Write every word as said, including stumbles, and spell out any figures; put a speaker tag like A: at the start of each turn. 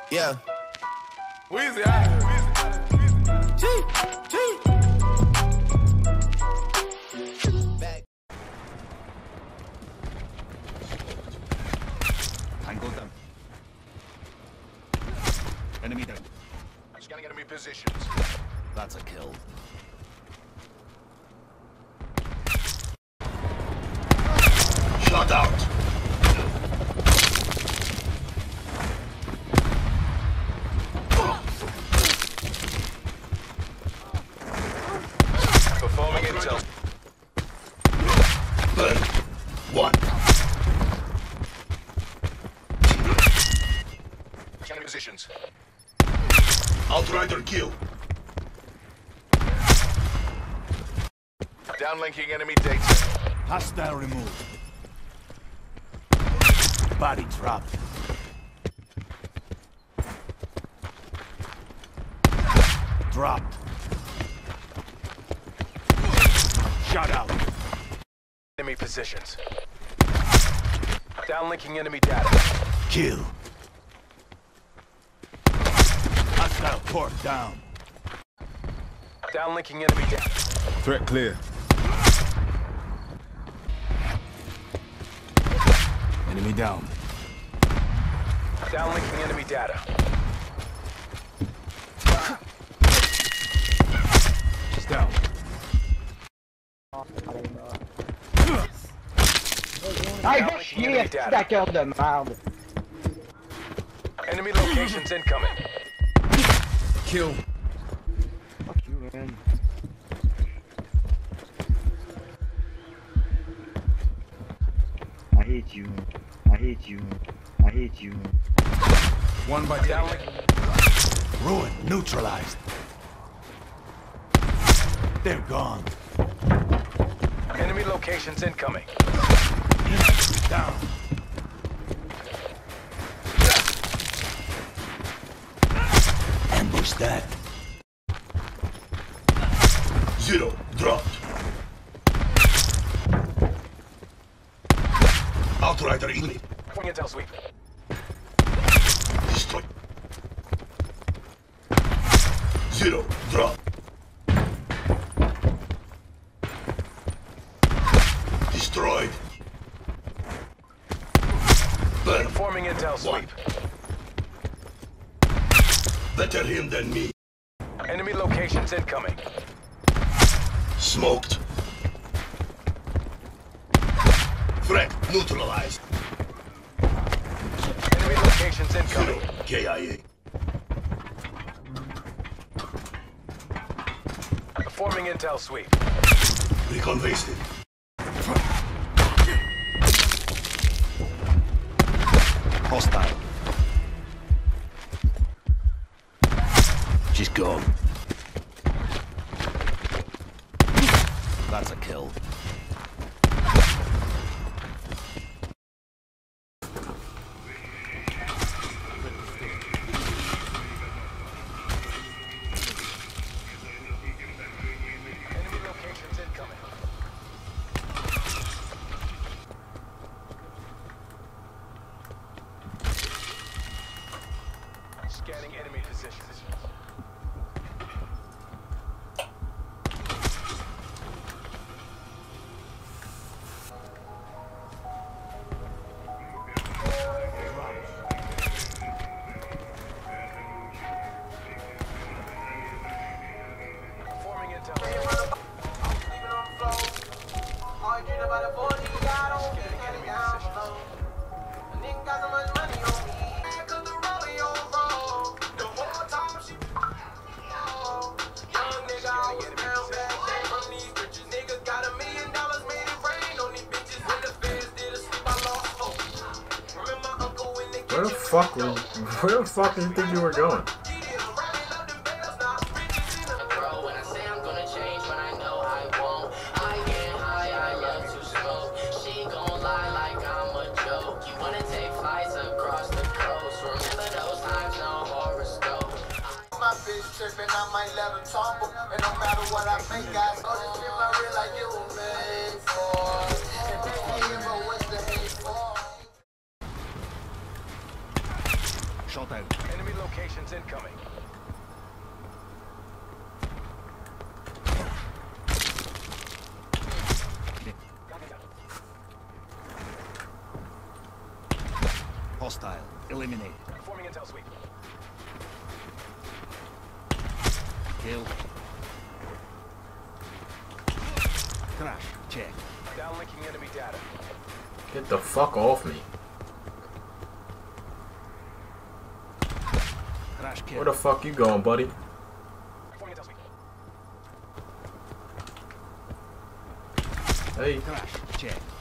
A: Yeah.
B: Weezy out of here. Weezy.
A: Gee, gee. Back.
C: Tango down. Enemy down.
B: Scanning enemy positions.
C: That's a kill.
B: Shut out. Performing intel. Burn. One. Scanning positions. Outrider kill. Downlinking enemy data.
C: Hostile removed. Body dropped. Dropped. Shot out.
B: Enemy positions. Downlinking enemy data.
C: Kill. Hostile torp down.
B: Downlinking enemy data.
C: Threat clear. Enemy down.
B: Downlinking enemy data.
C: She's down.
D: Ai, deixa esse daqui é o danado.
B: Enemy locations incoming.
C: Kill.
D: Fuck you, man. I hate you. I hate you. I hate you.
C: One by
B: Downlinking.
C: Ruin. Neutralized. They're gone.
B: Enemy locations incoming.
C: Down. Ambush that.
B: Zero. Dropped. Outrider elite. Intel sweep. Destroy. Zero. Drop. Destroyed. Burn. Performing intel sweep. Better him than me. Enemy locations incoming. Smoked. Threat neutralized. Enemy locations incoming. Zero. K I A. Performing intel sweep. Recon wasted.
C: Hostile. She's gone. That's a kill.
B: Enemy locations incoming. Scanning enemy positions. Performing intel.
E: Where the fuck were, where the fuck do you think you were going?
F: Tripping, I might let her tumble, and no matter what I make, guys, oh, this shit I real like you were made for. And they ain't even what's the hate for.
C: Shot out.
B: Enemy locations incoming.
C: Hostile. Eliminated.
B: Forming intel sweep.
C: Kill. Crash. Check.
B: Downlinking enemy data.
E: Get the fuck off me.
C: Crash kill.
E: Where the fuck you going, buddy?
B: Forming intel sweep.
E: Hey.
C: Crash. Check.